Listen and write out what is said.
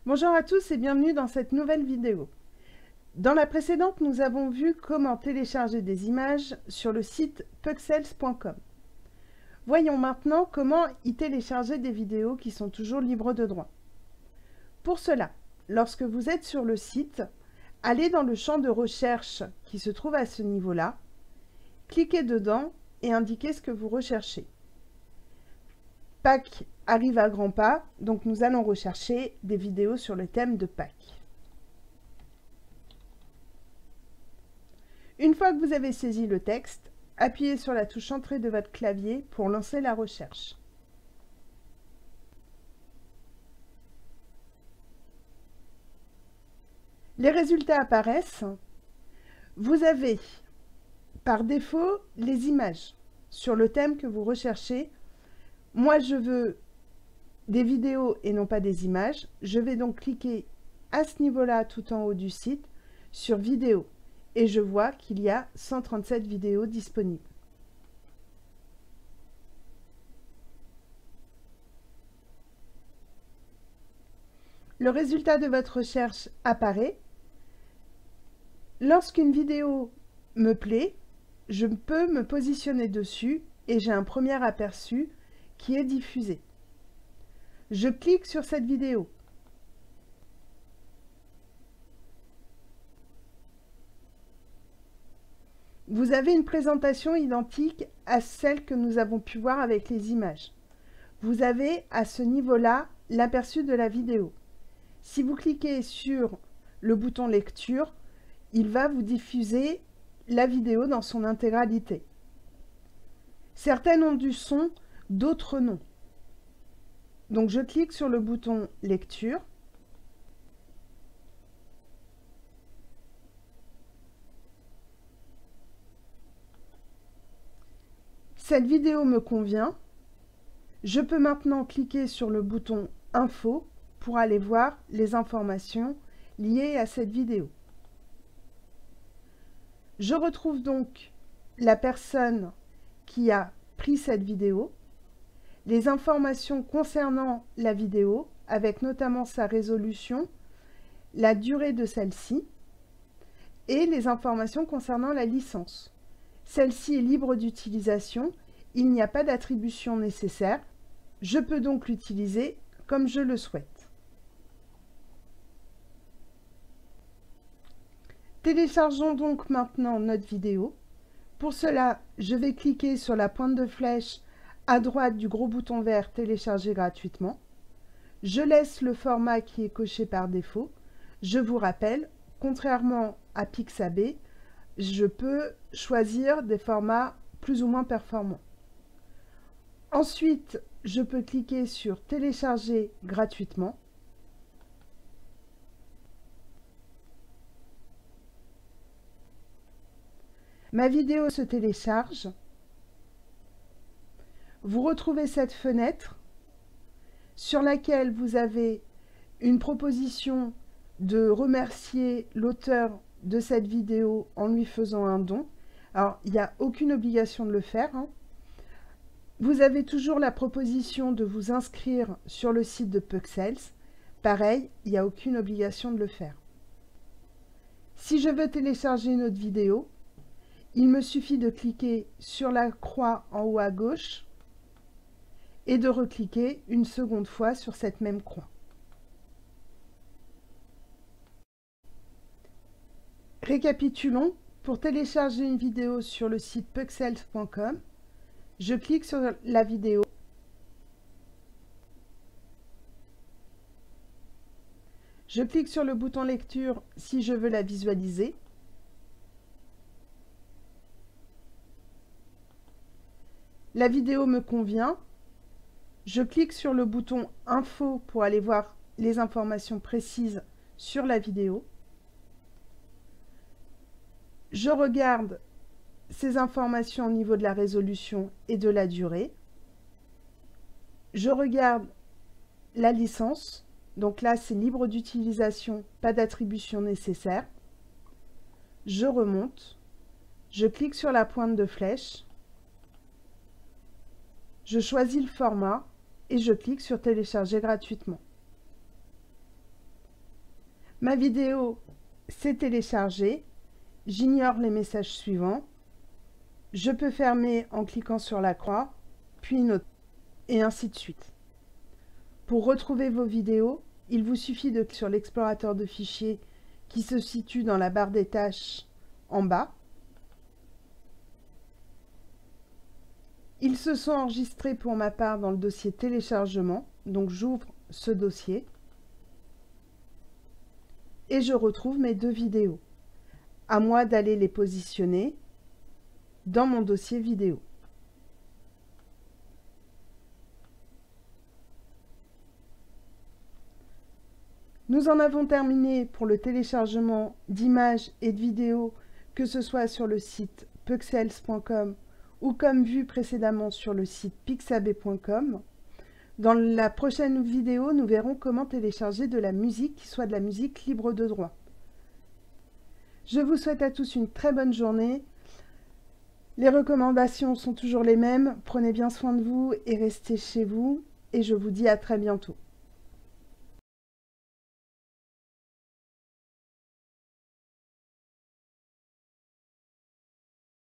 Bonjour à tous et bienvenue dans cette nouvelle vidéo. Dans la précédente, nous avons vu comment télécharger des images sur le site puxels.com. Voyons maintenant comment y télécharger des vidéos qui sont toujours libres de droit. Pour cela, lorsque vous êtes sur le site, allez dans le champ de recherche qui se trouve à ce niveau-là, cliquez dedans et indiquez ce que vous recherchez. Pâques arrive à grands pas, donc nous allons rechercher des vidéos sur le thème de Pâques. Une fois que vous avez saisi le texte, appuyez sur la touche Entrée de votre clavier pour lancer la recherche. Les résultats apparaissent. Vous avez, par défaut, les images sur le thème que vous recherchez. Moi, je veux des vidéos et non pas des images. Je vais donc cliquer à ce niveau-là, tout en haut du site, sur Vidéos. Et je vois qu'il y a 137 vidéos disponibles. Le résultat de votre recherche apparaît. Lorsqu'une vidéo me plaît, je peux me positionner dessus et j'ai un premier aperçu qui est diffusé. Je clique sur cette vidéo. Vous avez une présentation identique à celle que nous avons pu voir avec les images. Vous avez à ce niveau-là l'aperçu de la vidéo. Si vous cliquez sur le bouton lecture, il va vous diffuser la vidéo dans son intégralité. Certaines ont du son, d'autres non. Donc je clique sur le bouton lecture. Cette vidéo me convient. Je peux maintenant cliquer sur le bouton Info pour aller voir les informations liées à cette vidéo. Je retrouve donc la personne qui a pris cette vidéo, les informations concernant la vidéo, avec notamment sa résolution, la durée de celle-ci, et les informations concernant la licence. Celle-ci est libre d'utilisation, il n'y a pas d'attribution nécessaire, je peux donc l'utiliser comme je le souhaite. Téléchargeons donc maintenant notre vidéo. Pour cela, je vais cliquer sur la pointe de flèche à droite du gros bouton vert « Télécharger gratuitement ». Je laisse le format qui est coché par défaut. Je vous rappelle, contrairement à Pixabay, je peux choisir des formats plus ou moins performants. Ensuite, je peux cliquer sur « Télécharger gratuitement ». Ma vidéo se télécharge. Vous retrouvez cette fenêtre sur laquelle vous avez une proposition de remercier l'auteur de cette vidéo en lui faisant un don. Alors, il n'y a aucune obligation de le faire, hein. Vous avez toujours la proposition de vous inscrire sur le site de Puxels. Pareil, il n'y a aucune obligation de le faire. Si je veux télécharger une autre vidéo, il me suffit de cliquer sur la croix en haut à gauche et de recliquer une seconde fois sur cette même croix. Récapitulons, pour télécharger une vidéo sur le site puxels.com, je clique sur la vidéo. Je clique sur le bouton lecture si je veux la visualiser. La vidéo me convient. Je clique sur le bouton Info pour aller voir les informations précises sur la vidéo. Je regarde ces informations au niveau de la résolution et de la durée. Je regarde la licence. Donc là, c'est libre d'utilisation, pas d'attribution nécessaire. Je remonte. Je clique sur la pointe de flèche. Je choisis le format et je clique sur télécharger gratuitement. Ma vidéo s'est téléchargée. J'ignore les messages suivants. Je peux fermer en cliquant sur la croix, puis une autre, et ainsi de suite. Pour retrouver vos vidéos, il vous suffit de cliquer sur l'explorateur de fichiers qui se situe dans la barre des tâches en bas. Ils se sont enregistrés pour ma part dans le dossier téléchargement, donc j'ouvre ce dossier et je retrouve mes 2 vidéos. À moi d'aller les positionner dans mon dossier vidéo. Nous en avons terminé pour le téléchargement d'images et de vidéos, que ce soit sur le site puxels.com ou comme vu précédemment sur le site pixabay.com. Dans la prochaine vidéo, nous verrons comment télécharger de la musique qui soit de la musique libre de droit. Je vous souhaite à tous une très bonne journée. Les recommandations sont toujours les mêmes. Prenez bien soin de vous et restez chez vous. Et je vous dis à très bientôt.